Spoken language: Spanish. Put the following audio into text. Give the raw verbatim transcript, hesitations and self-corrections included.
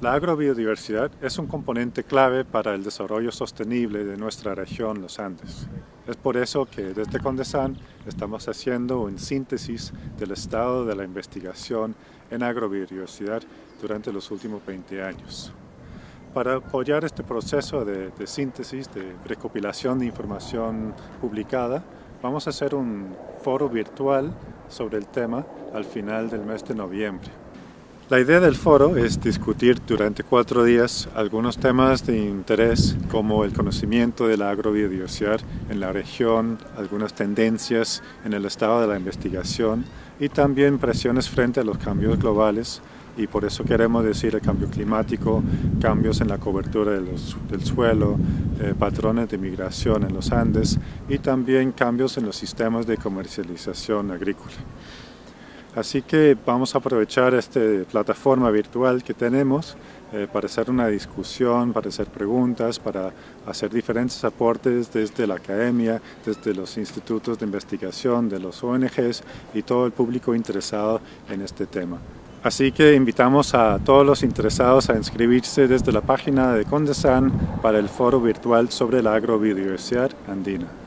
La agrobiodiversidad es un componente clave para el desarrollo sostenible de nuestra región, los Andes. Es por eso que desde CONDESAN estamos haciendo una síntesis del estado de la investigación en agrobiodiversidad durante los últimos veinte años. Para apoyar este proceso de, de síntesis, de recopilación de información publicada, vamos a hacer un foro virtual sobre el tema al final del mes de noviembre. La idea del foro es discutir durante cuatro días algunos temas de interés como el conocimiento de la agrobiodiversidad en la región, algunas tendencias en el estado de la investigación y también presiones frente a los cambios globales, y por eso queremos decir el cambio climático, cambios en la cobertura de los, del suelo, eh, patrones de migración en los Andes y también cambios en los sistemas de comercialización agrícola. Así que vamos a aprovechar esta plataforma virtual que tenemos eh, para hacer una discusión, para hacer preguntas, para hacer diferentes aportes desde la academia, desde los institutos de investigación, de los O N Ges y todo el público interesado en este tema. Así que invitamos a todos los interesados a inscribirse desde la página de CONDESAN para el foro virtual sobre la agrobiodiversidad andina.